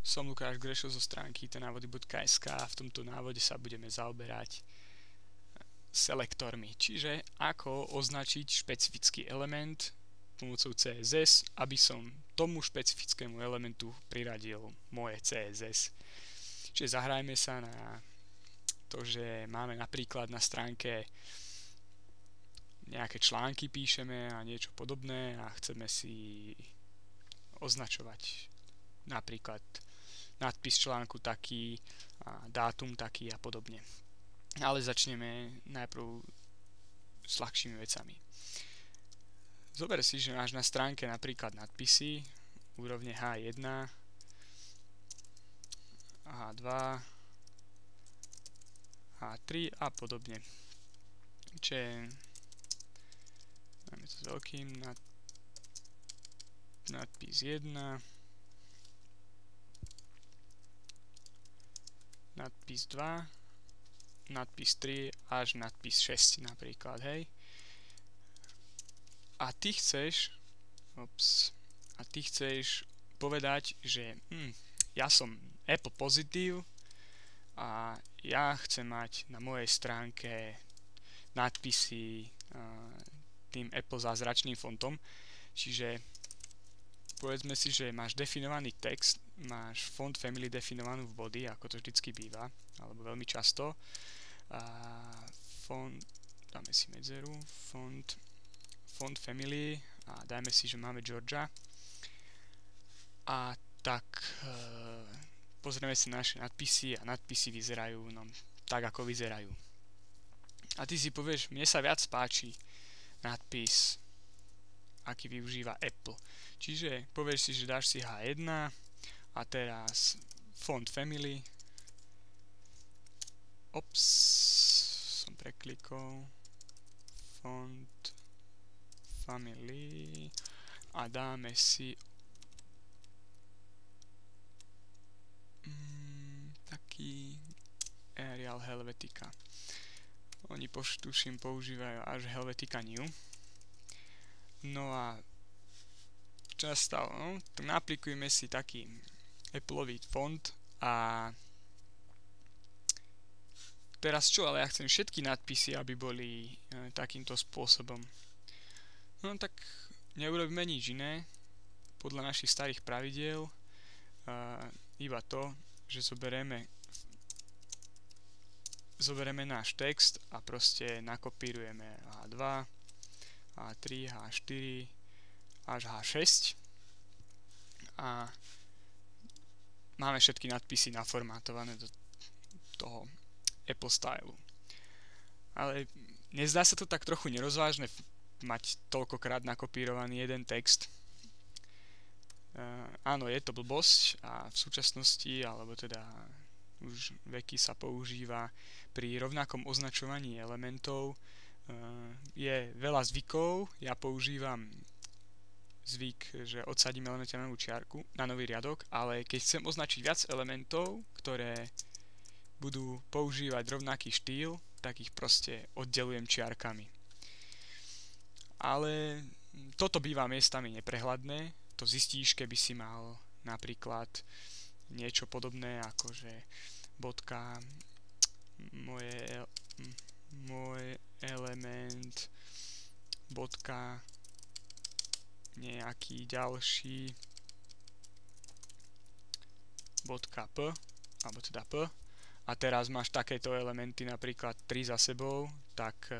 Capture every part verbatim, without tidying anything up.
Som Lukáš Grešo zo stránky itnávody bodka es ká a v tomto návode sa budeme zaoberať selektormi, čiže ako označiť špecifický element pomocou cé es es, aby som tomu špecifickému elementu priradil moje cé es es. Čiže zahrajme sa na to, že máme napríklad na stránke nejaké články píšeme a niečo podobné a chceme si označovať napríklad nadpis článku taký, a dátum taký a podobne. Ale začneme najprv s ľahšími vecami. Zober si, že máš na stránke napríklad nadpisy úrovne há jeden, há dva, há tri a podobne. Čiže máme to s veľkým nad, nadpis jeden, nadpis dva, nadpis tri až nadpis šesť napríklad, hej. A ty chceš ops, a ty chceš povedať, že hm, ja som Apple pozitív a ja chcem mať na mojej stránke nadpisy uh, tým Apple zázračným fontom, čiže povedzme si, že máš definovaný text, máš font family definovanú v body, ako to vždycky býva, alebo veľmi často. A font, dáme si medzeru, font, font family a dajme si, že máme Georgia. A tak e, pozrieme si naše nadpisy a nadpisy vyzerajú no, tak, ako vyzerajú. A ty si povieš, mne sa viac páči nadpis, aký využíva Apple. Čiže povieš si, že dáš si há jeden a teraz font family. Ops, som preklikol. Font family a dáme si mm, taký Arial Helvetica. Oni poštuším používajú až Helvetica New. No a čo nastalo? No, tak naaplikujeme si taký Appleový font a teraz čo, ale ja chcem všetky nadpisy, aby boli e, takýmto spôsobom. No tak neurobíme nič iné podľa našich starých pravidiel, e, iba to, že zoberieme zoberieme náš text a proste nakopírujeme há dva, há tri, há štyri až há šesť a máme všetky nadpisy naformátované do toho Apple stylu. Ale nezdá sa to tak trochu nerozvážne mať toľkokrát nakopírovaný jeden text? Uh, áno, je to blbosť a v súčasnosti, alebo teda už veky sa používa pri rovnakom označovaní elementov. Uh, je veľa zvykov, ja používam zvyk, že odsadím elementy na novú čiarku, na nový riadok, ale keď chcem označiť viac elementov, ktoré budú používať rovnaký štýl, tak ich proste oddelujem čiarkami. Ale toto býva miestami neprehľadné, to zistíš, keby si mal napríklad niečo podobné ako že bodka moje, môj element bodka nejaký ďalší bodka p, alebo teda p, a teraz máš takéto elementy napríklad tri za sebou, tak e,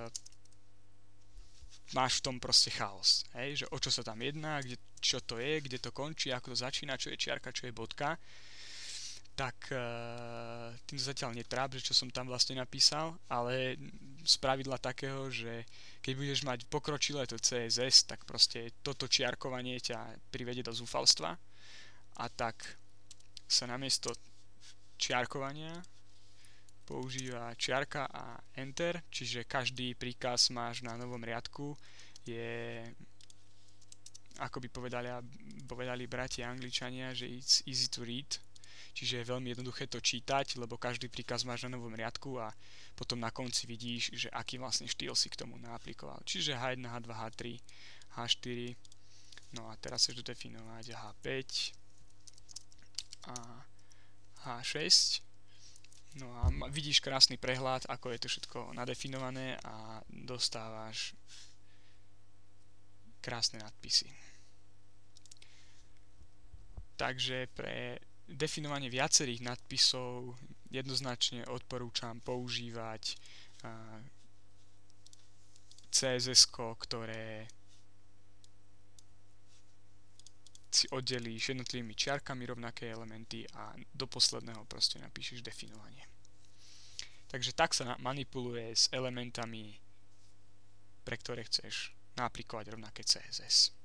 máš v tom proste chaos, hej? Že o čo sa tam jedná, kde, čo to je, kde to končí, ako to začína, čo je čiarka, čo je bodka. Tak e, tým zatiaľ netráp, že čo som tam vlastne napísal, ale z pravidla takého, že keď budeš mať pokročilé to cé es es, tak proste toto čiarkovanie ťa privedie do zúfalstva a tak sa namiesto čiarkovania používa čiarka a enter, čiže každý príkaz máš na novom riadku je, ako by povedali, povedali bratia Angličania, že it's easy to read, čiže je veľmi jednoduché to čítať, lebo každý príkaz máš na novom riadku a potom na konci vidíš, že aký vlastne štýl si k tomu naaplikoval. Čiže há jeden, há dva, há tri, há štyri, no a teraz chceš dodefinovať há päť a há šesť. No a vidíš krásny prehľad, ako je to všetko nadefinované a dostávaš krásne nadpisy. Takže pre definovanie viacerých nadpisov jednoznačne odporúčam používať cé es esko, ktoré si oddelíš jednotlivými čiarkami rovnaké elementy a do posledného proste napíšeš definovanie. Takže tak sa manipuluje s elementami, pre ktoré chceš naplikovať rovnaké cé es es.